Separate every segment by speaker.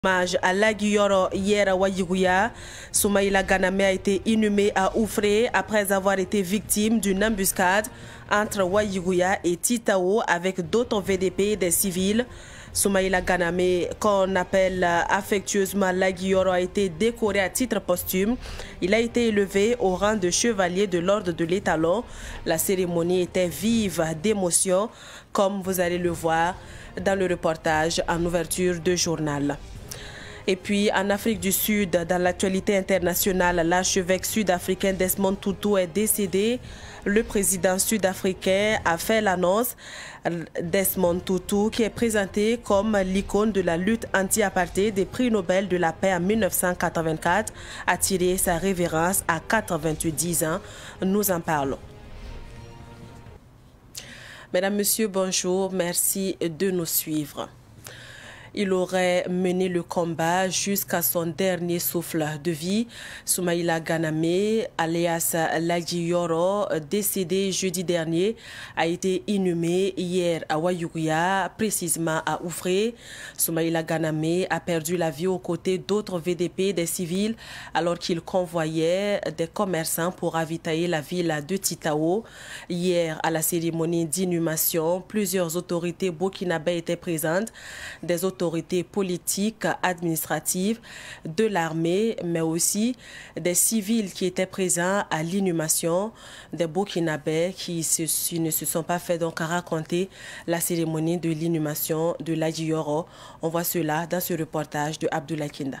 Speaker 1: Hommage à Laguiyoro hier à Wayiguya, Soumaïla Ganame a été inhumé à Oufré après avoir été victime d'une embuscade entre Wayiguya et Titao avec d'autres VDP des civils. Soumaïla Ganame, qu'on appelle affectueusement Laguiyoro, a été décoré à titre posthume. Il a été élevé au rang de chevalier de l'ordre de l'Étalon. La cérémonie était vive d'émotion, comme vous allez le voir dans le reportage en ouverture de journal. Et puis, en Afrique du Sud, dans l'actualité internationale, l'archevêque sud-africain Desmond Tutu est décédé. Le président sud-africain a fait l'annonce. Desmond Tutu, qui est présenté comme l'icône de la lutte anti-apartheid des prix Nobel de la paix en 1984, a tiré sa révérence à 90 ans. Nous en parlons. Mesdames, Messieurs, bonjour. Merci de nous suivre. Il aurait mené le combat jusqu'à son dernier souffle de vie. Soumaïla Ganame, alias Laguiyoro, décédé jeudi dernier, a été inhumé hier à Wayiguya, précisément à Oufré. Soumaïla Ganame a perdu la vie aux côtés d'autres VDP des civils alors qu'il convoyait des commerçants pour ravitailler la ville de Titao. Hier, à la cérémonie d'inhumation, plusieurs autorités burkinabées étaient présentes, des autorités politiques, administratives, de l'armée, mais aussi des civils qui étaient présents à l'inhumation, des Burkinabés qui ne se sont pas fait donc raconter la cérémonie de l'inhumation de Laguiyoro. On voit cela dans ce reportage de Abdoulaye Kinda.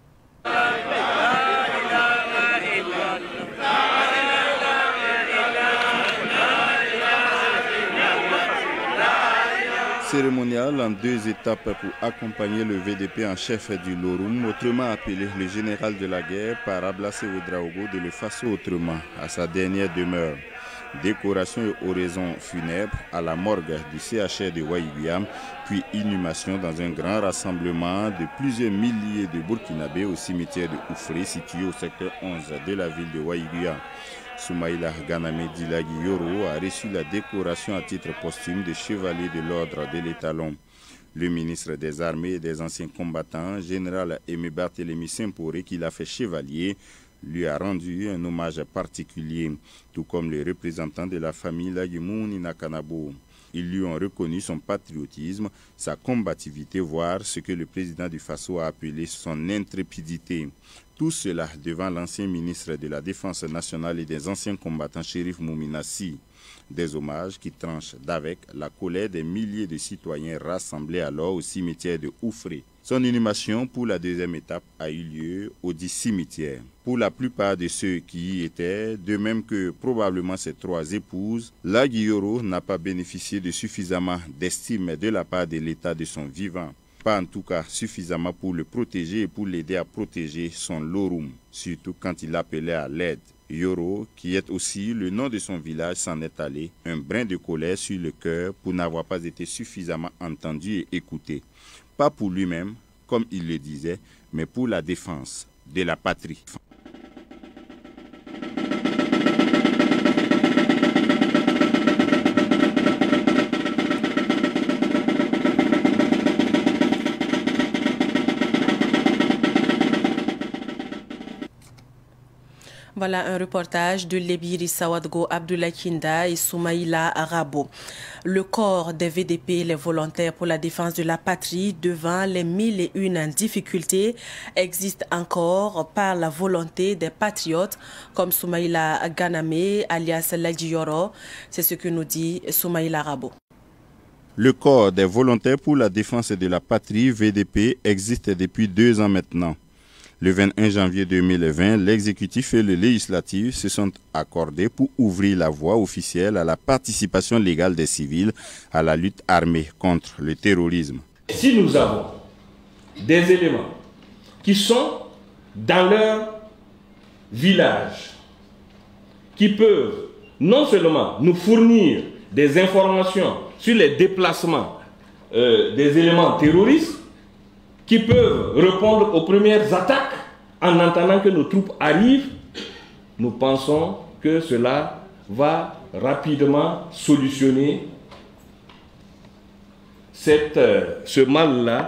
Speaker 2: Cérémonial en deux étapes pour accompagner le VDP en chef du Lorum, autrement appelé le général de la guerre par Ablassé Ouedraogo de l'Effaso autrement, à sa dernière demeure. Décoration et oraison funèbre à la morgue du CHR de Wayiguya, puis inhumation dans un grand rassemblement de plusieurs milliers de Burkinabés au cimetière de Oufré, situé au secteur 11 de la ville de Wayiguya. Soumaïla Ganame Laguiyoro a reçu la décoration à titre posthume de chevalier de l'ordre de l'Étalon. Le ministre des Armées et des anciens combattants, général Aimé Barthélemy Simporé, qui l'a fait chevalier, lui a rendu un hommage particulier, tout comme les représentants de la famille Laguimouni Nakanabo. Ils lui ont reconnu son patriotisme, sa combativité, voire ce que le président du Faso a appelé son intrépidité. Tout cela devant l'ancien ministre de la Défense nationale et des anciens combattants Chérif Mouminassi. Des hommages qui tranchent d'avec la colère des milliers de citoyens rassemblés alors au cimetière de Oufré. Son inhumation pour la deuxième étape a eu lieu au dit cimetière. Pour la plupart de ceux qui y étaient, de même que probablement ses trois épouses, Laguiyoro n'a pas bénéficié de suffisamment d'estime de la part de l'État de son vivant. Pas en tout cas suffisamment pour le protéger et pour l'aider à protéger son Lorum, surtout quand il appelait à l'aide. Yoro, qui est aussi le nom de son village, s'en est allé, un brin de colère sur le cœur pour n'avoir pas été suffisamment entendu et écouté. Pas pour lui-même, comme il le disait, mais pour la défense de la patrie.
Speaker 1: Voilà un reportage de Lebiri Sawadgo, Abdoulaye Kinda et Soumaïla Rabo. Le corps des VDP, les volontaires pour la défense de la patrie, devant les 1001 difficultés, existe encore par la volonté des patriotes comme Soumaïla Ganame, alias Laguiyoro. C'est ce que nous dit Soumaïla Rabo.
Speaker 2: Le corps des volontaires pour la défense de la patrie, VDP, existe depuis 2 ans maintenant. Le 21 janvier 2020, l'exécutif et le législatif se sont accordés pour ouvrir la voie officielle à la participation légale des civils à la lutte armée contre le terrorisme.
Speaker 3: Si nous avons des éléments qui sont dans leur village, qui peuvent non seulement nous fournir des informations sur les déplacements des éléments terroristes, qui peuvent répondre aux premières attaques en entendant que nos troupes arrivent, nous pensons que cela va rapidement solutionner ce mal-là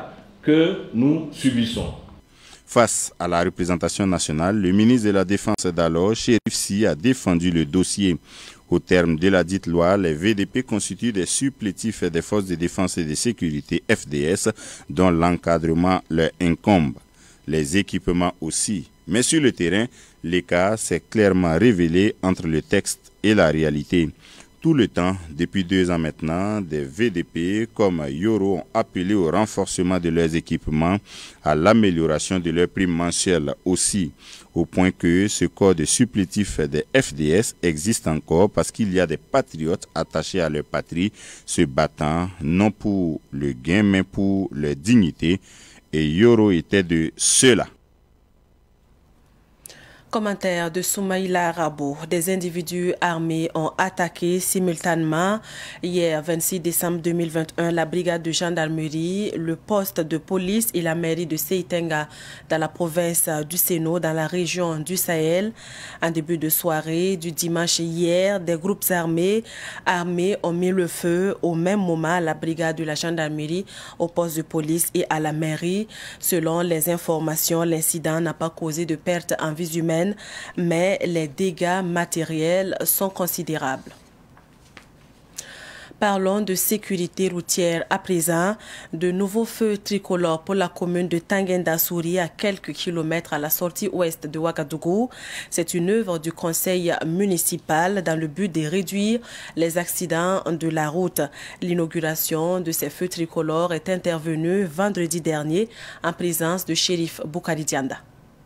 Speaker 3: que nous subissons.
Speaker 2: Face à la représentation nationale, le ministre de la Défense d'alors, Chérif Sy, a défendu le dossier. Au terme de la dite loi, les VDP constituent des supplétifs des forces de défense et de sécurité FDS dont l'encadrement leur incombe. Les équipements aussi. Mais sur le terrain, l'écart s'est clairement révélé entre le texte et la réalité. Tout le temps, depuis 2 ans maintenant, des VDP comme Yoro ont appelé au renforcement de leurs équipements, à l'amélioration de leurs primes mensuelles aussi, au point que ce corps de supplétifs des FDS existe encore parce qu'il y a des patriotes attachés à leur patrie, se battant non pour le gain mais pour leur dignité, et Yoro était de ceux-là.
Speaker 1: Commentaire de Soumaïla Rabo. Des individus armés ont attaqué simultanément hier 26 décembre 2021 la brigade de gendarmerie, le poste de police et la mairie de Seitenga dans la province du Séno dans la région du Sahel. En début de soirée du dimanche hier, des groupes armés ont mis le feu au même moment à la brigade de la gendarmerie, au poste de police et à la mairie. Selon les informations, l'incident n'a pas causé de pertes en vies humaines, mais les dégâts matériels sont considérables. Parlons de sécurité routière à présent. De nouveaux feux tricolores pour la commune de Tanguenda-Souri à quelques kilomètres à la sortie ouest de Ouagadougou. C'est une œuvre du conseil municipal dans le but de réduire les accidents de la route. L'inauguration de ces feux tricolores est intervenue vendredi dernier en présence de Shérif Boukari Dianda.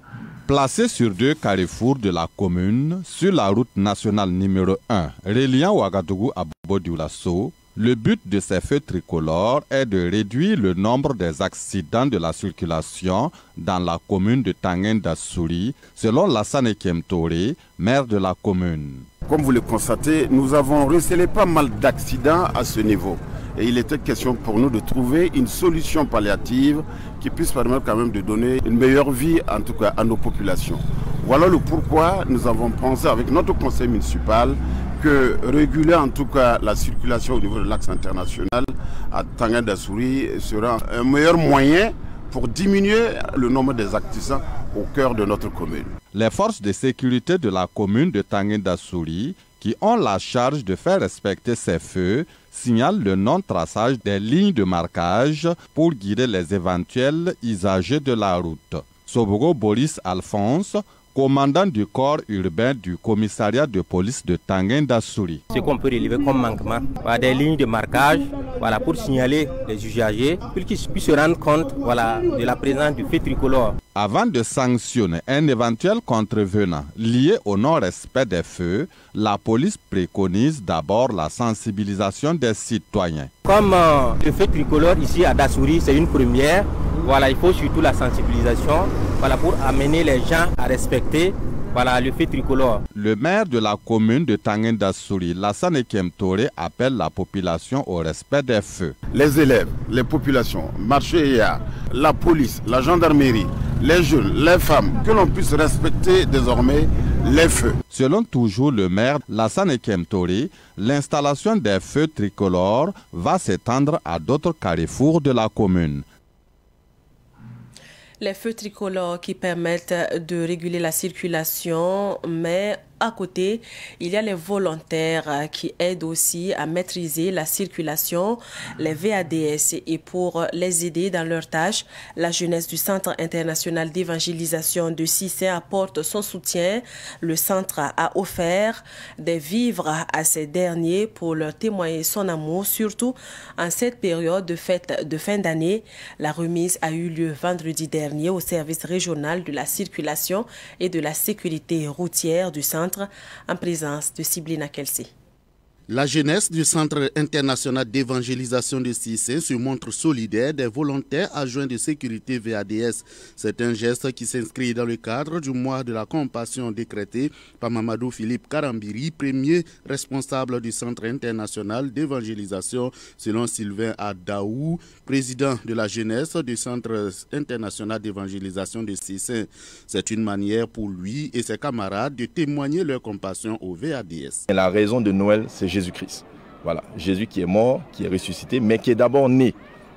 Speaker 4: Placé sur 2 carrefours de la commune, sur la route nationale numéro 1, reliant Ouagadougou à Bobo-Dioulasso, le but de ces feux tricolores est de réduire le nombre des accidents de la circulation dans la commune de Tanguenda-Souri, selon Lassane Kemtore, maire de la commune.
Speaker 5: Comme vous le constatez, nous avons recélé pas mal d'accidents à ce niveau. Et il était question pour nous de trouver une solution palliative qui puisse permettre quand même de donner une meilleure vie, en tout cas à nos populations. Voilà le pourquoi nous avons pensé avec notre conseil municipal que réguler en tout cas la circulation au niveau de l'axe international à Tanguenda-Souri sera un meilleur moyen pour diminuer le nombre des accidents au cœur de notre commune.
Speaker 4: Les forces de sécurité de la commune de Tanguenda-Souri, qui ont la charge de faire respecter ces feux, signalent le non-traçage des lignes de marquage pour guider les éventuels usagers de la route. Sobogo Boris Alphonse, commandant du corps urbain du commissariat de police de Tanguenda-Souri.
Speaker 6: Ce qu'on peut relever comme manquement, des lignes de marquage pour signaler les usagers, pour qu'ils puissent se rendre compte de la présence du feu tricolore.
Speaker 4: Avant de sanctionner un éventuel contrevenant lié au non-respect des feux, la police préconise d'abord la sensibilisation des citoyens.
Speaker 6: Comme le feu tricolore ici à Dassouri, c'est une première, il faut surtout la sensibilisation pour amener les gens à respecter le feu tricolore.
Speaker 4: Le maire de la commune de Tanguenda-Souri, Lassane Kemtore, appelle la population au respect des feux.
Speaker 5: Les élèves, les populations, marché et la police, la gendarmerie, les jeunes, les femmes, que l'on puisse respecter désormais les feux.
Speaker 4: Selon toujours le maire Lassane Kemtore, l'installation des feux tricolores va s'étendre à d'autres carrefours de la commune.
Speaker 1: Les feux tricolores qui permettent de réguler la circulation, mais à côté, il y a les volontaires qui aident aussi à maîtriser la circulation, les VADS. Et pour les aider dans leurs tâches, la jeunesse du Centre international d'évangélisation de Cissé apporte son soutien. Le centre a offert des vivres à ces derniers pour leur témoigner son amour, surtout en cette période de fête de fin d'année. La remise a eu lieu vendredi dernier au service régional de la circulation et de la sécurité routière du centre, en présence de Siblina Kelsey.
Speaker 7: La jeunesse du Centre international d'évangélisation de Cissé se montre solidaire des volontaires adjoints de sécurité VADS. C'est un geste qui s'inscrit dans le cadre du mois de la compassion décrété par Mamadou Philippe Karambiri, premier responsable du Centre international d'évangélisation, selon Sylvain Adaou, président de la jeunesse du Centre international d'évangélisation de Cissé. C'est une manière pour lui et ses camarades de témoigner leur compassion au VADS.
Speaker 8: La raison de Noël, c'est Jésus-Christ. Voilà, Jésus qui est mort, qui est ressuscité, mais qui est d'abord né.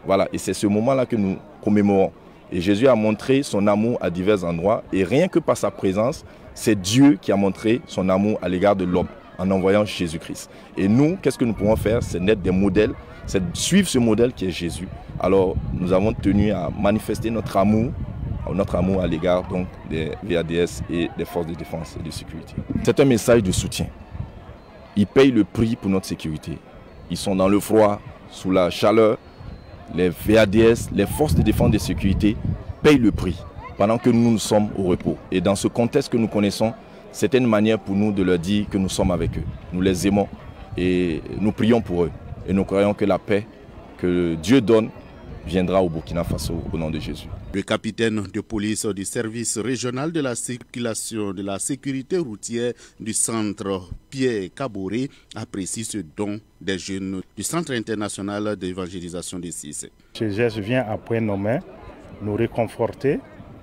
Speaker 8: Voilà, et c'est ce moment-là que nous commémorons. Et Jésus a montré son amour à divers endroits. Et rien que par sa présence, c'est Dieu qui a montré son amour à l'égard de l'homme en envoyant Jésus-Christ. Et nous, qu'est-ce que nous pouvons faire? C'est d'être des modèles, c'est de suivre ce modèle qui est Jésus. Alors, nous avons tenu à manifester notre amour à l'égard donc des VADS et des forces de défense et de sécurité. C'est un message de soutien. Ils payent le prix pour notre sécurité. Ils sont dans le froid, sous la chaleur. Les VADS, les forces de défense et de sécurité payent le prix pendant que nous sommes au repos. Et dans ce contexte que nous connaissons, c'était une manière pour nous de leur dire que nous sommes avec eux. Nous les aimons et nous prions pour eux. Et nous croyons que la paix que Dieu donne viendra au Burkina Faso au nom de Jésus.
Speaker 7: Le capitaine de police du service régional de la circulation de la sécurité routière du centre Pierre Kaboré apprécie ce don des jeunes du Centre international d'évangélisation de Cissé.
Speaker 9: Ce geste vient à point nommé nous réconforter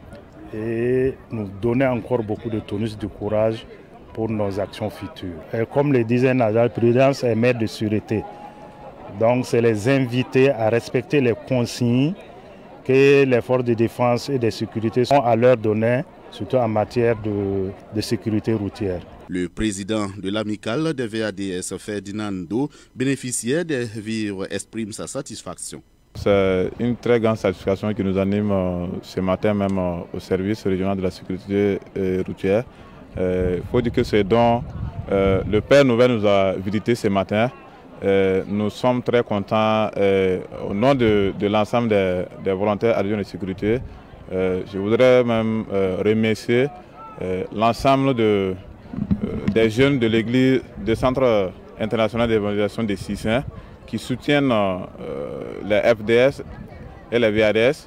Speaker 9: et nous donner encore beaucoup de tonus de courage pour nos actions futures. Et comme le disait Nadal, prudence est maître de sûreté. Donc c'est les inviter à respecter les consignes que les forces de défense et de sécurité sont à leur donner, surtout en matière de sécurité routière.
Speaker 7: Le président de l'amicale des VADS, Ferdinando, bénéficiaire des vivres, exprime sa satisfaction.
Speaker 10: C'est une très grande satisfaction qui nous anime ce matin même au service régional de la sécurité routière. Il faut dire que c'est dont le Père Nouvelle nous a visité ce matin. Nous sommes très contents au nom de l'ensemble des volontaires adjoints de sécurité. Je voudrais même remercier l'ensemble des jeunes de l'église du Centre international d'évangélisation des Cissé qui soutiennent les FDS et les VADS.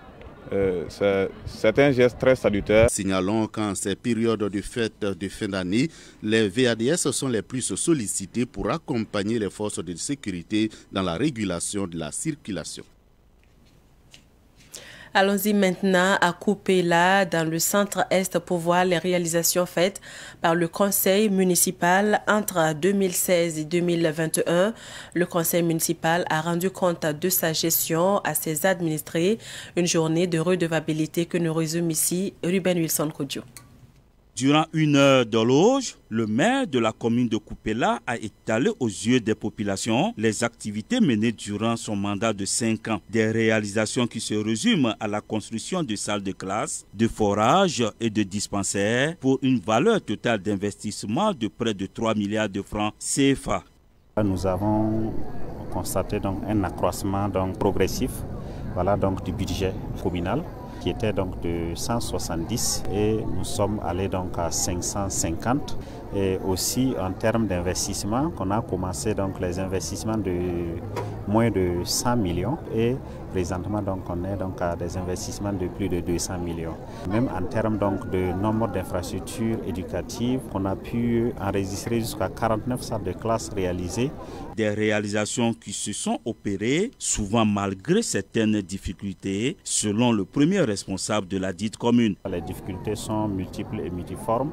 Speaker 10: C'est un geste très salutaire.
Speaker 7: Signalons qu'en ces périodes de fête de fin d'année, les VADS sont les plus sollicités pour accompagner les forces de sécurité dans la régulation de la circulation.
Speaker 1: Allons-y maintenant à Koupéla, dans le centre-est, pour voir les réalisations faites par le conseil municipal entre 2016 et 2021. Le conseil municipal a rendu compte de sa gestion à ses administrés. Une journée de redevabilité que nous résume ici Ruben Wilson Kodjo.
Speaker 11: Durant une heure d'horloge, le maire de la commune de Koupéla a étalé aux yeux des populations les activités menées durant son mandat de 5 ans. Des réalisations qui se résument à la construction de salles de classe, de forages et de dispensaires pour une valeur totale d'investissement de près de 3 milliards de francs CFA.
Speaker 12: Nous avons constaté donc un accroissement progressif du budget communal, qui était donc de 170 et nous sommes allés donc à 550. Et aussi en termes d'investissement, qu'on a commencé donc les investissements de moins de 100 millions et présentement donc on est donc à des investissements de plus de 200 millions. Même en termes donc de nombre d'infrastructures éducatives, on a pu enregistrer jusqu'à 49 salles de classe réalisées.
Speaker 11: Des réalisations qui se sont opérées, souvent malgré certaines difficultés, selon le premier responsable de la dite commune.
Speaker 12: Les difficultés sont multiples et multiformes.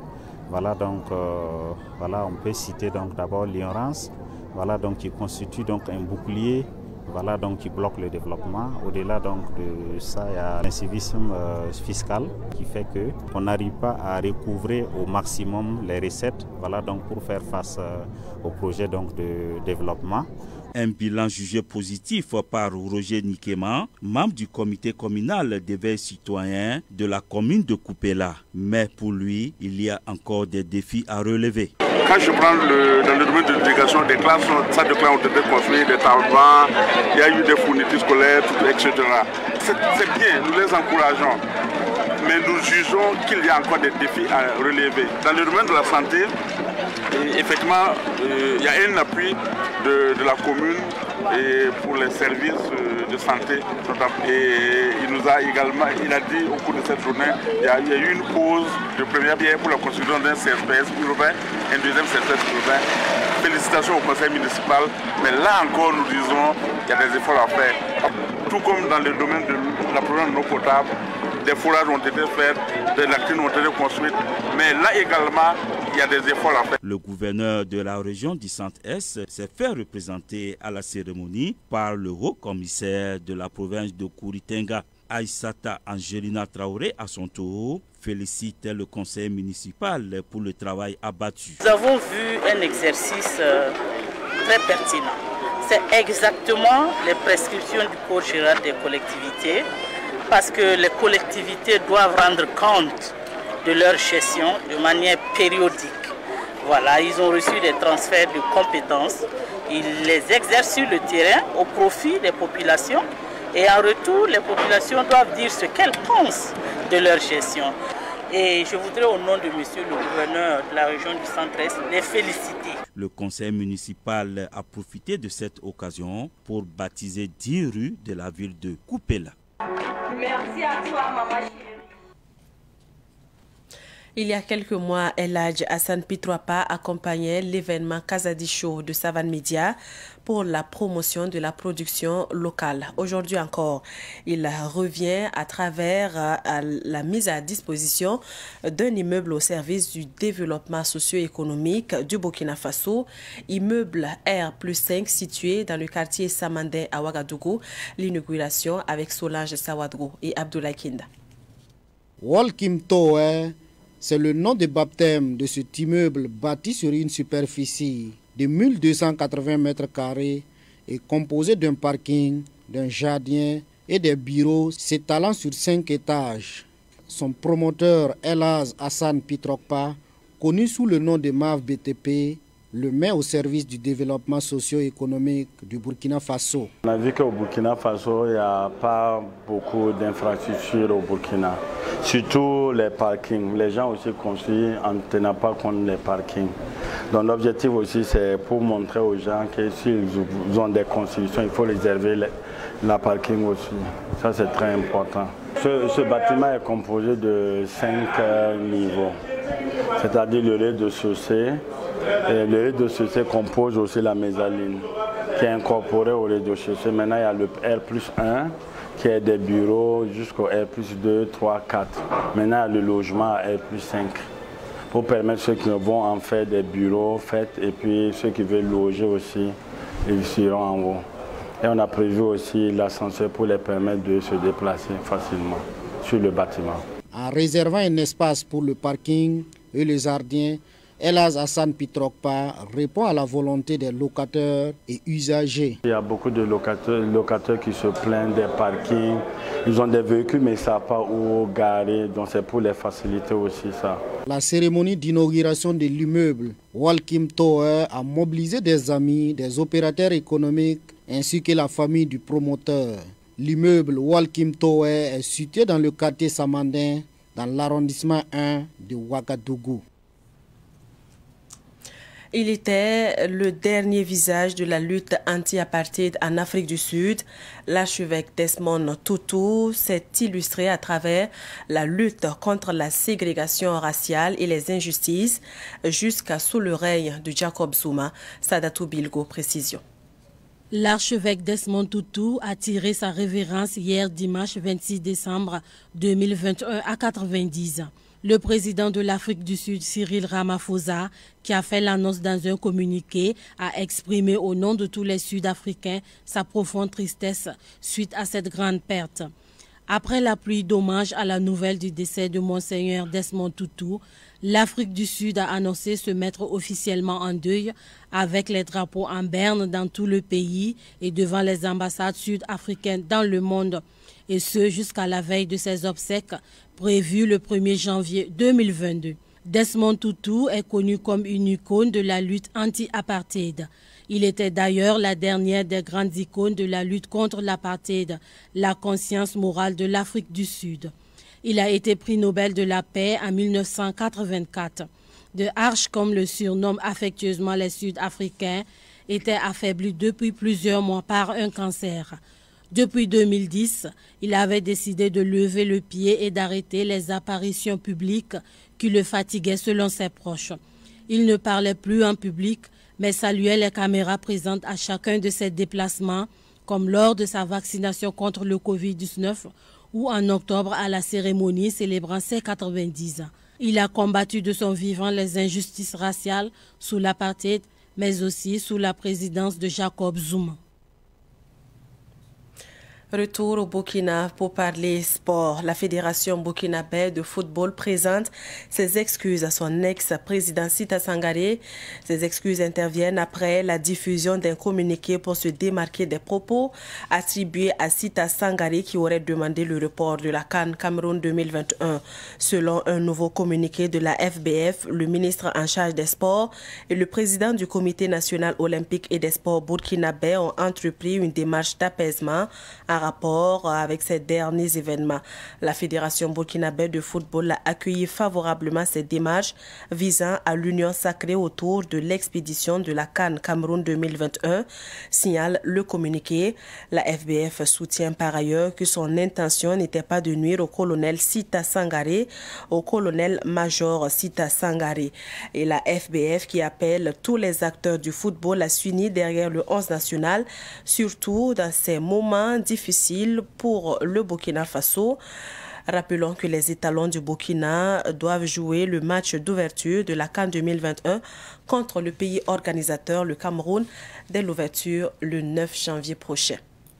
Speaker 12: On peut citer donc d'abord l'ignorance, qui constitue donc un bouclier, qui bloque le développement. Au-delà donc de ça, il y a l'incivisme fiscal qui fait qu'on n'arrive pas à recouvrer au maximum les recettes, pour faire face au projet donc de développement.
Speaker 11: Un bilan jugé positif par Roger Nikema, membre du comité communal d'éveil citoyen de la commune de Koupéla. Mais pour lui, il y a encore des défis à relever.
Speaker 13: Quand je prends dans le domaine de l'éducation, des classes, ça de classe ont été construites, des tables, il y a eu des fournitures scolaires, etc. C'est bien, nous les encourageons. Mais nous jugeons qu'il y a encore des défis à relever. Dans le domaine de la santé, effectivement, il y a un appui de la commune et pour les services de santé. Et il nous a également, il a dit au cours de cette journée, il y a eu une pause de première pierre pour la construction d'un CSPS urbain, un deuxième CSPS urbain. Félicitations au conseil municipal, mais là encore nous disons qu'il y a des efforts à faire. Tout comme dans le domaine de l'approvisionnement de l'eau potable, des fourrages ont été faits, des latrines ont été construites. Mais là également, il y a des efforts à faire.
Speaker 11: Le gouverneur de la région du Centre-Est s'est fait représenter à la cérémonie par le haut commissaire de la province de Kouritenga. Aïssata Angelina Traoré, à son tour, félicite le conseil municipal pour le travail abattu.
Speaker 14: Nous avons vu un exercice très pertinent. C'est exactement les prescriptions du Code général des collectivités, parce que les collectivités doivent rendre compte de leur gestion de manière périodique. Voilà, ils ont reçu des transferts de compétences, ils les exercent sur le terrain au profit des populations. Et en retour, les populations doivent dire ce qu'elles pensent de leur gestion. Et je voudrais, au nom de monsieur le gouverneur de la région du Centre-Est, les féliciter.
Speaker 11: Le conseil municipal a profité de cette occasion pour baptiser 10 rues de la ville de Kupela.
Speaker 14: Merci à toi, maman chérie.
Speaker 1: Il y a quelques mois, El Hadj Hassan Pitroapa accompagnait l'événement Kazadi Show de Savane Media pour la promotion de la production locale. Aujourd'hui encore, il revient à travers la mise à disposition d'un immeuble au service du développement socio-économique du Burkina Faso, immeuble R+5 situé dans le quartier Samandé à Ouagadougou. L'inauguration avec Solange Sawadro et Abdoulaye Kinda.
Speaker 15: Walkim Tower, c'est le nom de baptême de cet immeuble bâti sur une superficie de 1280 mètres carrés et composé d'un parking, d'un jardin et des bureaux s'étalant sur 5 étages. Son promoteur El Hadj Hassan Pitroapa, connu sous le nom de MAV BTP, le met au service du développement socio-économique du Burkina Faso.
Speaker 16: On a vu qu'au Burkina Faso, il n'y a pas beaucoup d'infrastructures au Burkina, surtout les parkings. Les gens aussi construisent en ne tenant pas compte des parkings. Donc l'objectif aussi, c'est pour montrer aux gens que s'ils ont des constructions, il faut réserver la parking aussi. Ça, c'est très important. Ce bâtiment est composé de 5 niveaux, c'est-à-dire le rez-de-chaussée. Et le rez-de-chaussée compose aussi la mezzanine qui est incorporée au rez-de-chaussée. Maintenant, il y a le R+1 qui est des bureaux jusqu'au R+2, 3, 4. Maintenant, il y a le logement à R+5 pour permettre ceux qui vont en faire des bureaux faits et puis ceux qui veulent loger aussi, ils seront en haut. Et on a prévu aussi l'ascenseur pour les permettre de se déplacer facilement sur le bâtiment.
Speaker 15: En réservant un espace pour le parking et les jardins, El Hadj Hassan Pitroapa répond à la volonté des locataires et usagers.
Speaker 16: Il y a beaucoup de locataires qui se plaignent des parkings. Ils ont des véhicules mais ils ne savent pas où garer, donc c'est pour les faciliter aussi ça.
Speaker 15: La cérémonie d'inauguration de l'immeuble Walkim Tower a mobilisé des amis, des opérateurs économiques ainsi que la famille du promoteur. L'immeuble Walkim Tower est situé dans le quartier Samandin, dans l'arrondissement 1 de Ouagadougou.
Speaker 1: Il était le dernier visage de la lutte anti-apartheid en Afrique du Sud. L'archevêque Desmond Tutu s'est illustré à travers la lutte contre la ségrégation raciale et les injustices jusqu'à sous le règne de Jacob Zuma. Sadatou Bilgo, précision.
Speaker 17: L'archevêque Desmond Tutu a tiré sa révérence hier dimanche 26 décembre 2021 à 90 ans. Le président de l'Afrique du Sud, Cyril Ramaphosa, qui a fait l'annonce dans un communiqué, a exprimé au nom de tous les Sud-Africains sa profonde tristesse suite à cette grande perte. Après la pluie d'hommage à la nouvelle du décès de Monseigneur Desmond Tutu, l'Afrique du Sud a annoncé se mettre officiellement en deuil avec les drapeaux en berne dans tout le pays et devant les ambassades sud-africaines dans le monde. Et ce jusqu'à la veille de ses obsèques prévues le 1er janvier 2022. Desmond Tutu est connu comme une icône de la lutte anti-apartheid. Il était d'ailleurs la dernière des grandes icônes de la lutte contre l'apartheid, la conscience morale de l'Afrique du Sud. Il a été prix Nobel de la paix en 1984. De Arche, comme le surnomment affectueusement les Sud-Africains, était affaibli depuis plusieurs mois par un cancer. Depuis 2010, il avait décidé de lever le pied et d'arrêter les apparitions publiques qui le fatiguaient selon ses proches. Il ne parlait plus en public, mais saluait les caméras présentes à chacun de ses déplacements, comme lors de sa vaccination contre le Covid-19 ou en octobre à la cérémonie célébrant ses 90 ans. Il a combattu de son vivant les injustices raciales sous l'apartheid, mais aussi sous la présidence de Jacob Zuma.
Speaker 1: Retour au Burkina pour parler sport. La Fédération burkinabé de football présente ses excuses à son ex-président Sita Sangaré. Ces excuses interviennent après la diffusion d'un communiqué pour se démarquer des propos attribués à Sita Sangaré qui aurait demandé le report de la CAN Cameroun 2021. Selon un nouveau communiqué de la FBF, le ministre en charge des sports et le président du Comité national olympique et des sports burkinabé ont entrepris une démarche d'apaisement en rapport avec ces derniers événements. La Fédération burkinabé de football a accueilli favorablement ces démarches visant à l'union sacrée autour de l'expédition de la CAN Cameroun 2021, signale le communiqué. La FBF soutient par ailleurs que son intention n'était pas de nuire au colonel Sita Sangaré, au colonel-major Sita Sangaré. Et la FBF qui appelle tous les acteurs du football à s'unir derrière le 11 national, surtout dans ces moments difficiles pour le Burkina Faso. Rappelons que les étalons du Burkina doivent jouer le match d'ouverture de la CAN 2021 contre le pays organisateur, le Cameroun, dès l'ouverture le 9 janvier prochain.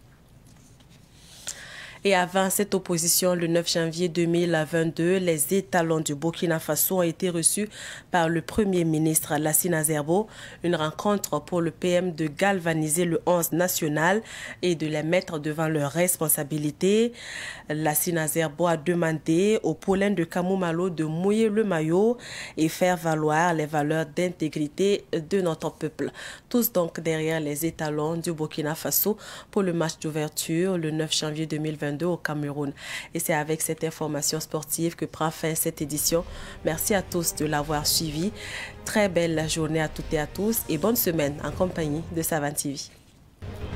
Speaker 1: Et avant cette opposition, le 9 janvier 2022, les étalons du Burkina Faso ont été reçus par le Premier ministre Lassina Zerbo. Une rencontre pour le PM de galvaniser le 11 national et de les mettre devant leurs responsabilités. Lassina Zerbo a demandé au Paulin de Kamoumalo de mouiller le maillot et faire valoir les valeurs d'intégrité de notre peuple. Tous donc derrière les étalons du Burkina Faso pour le match d'ouverture le 9 janvier 2022. Au Cameroun. Et c'est avec cette information sportive que prend fin cette édition. Merci à tous de l'avoir suivi. Très belle journée à toutes et à tous et bonne semaine en compagnie de Savane TV.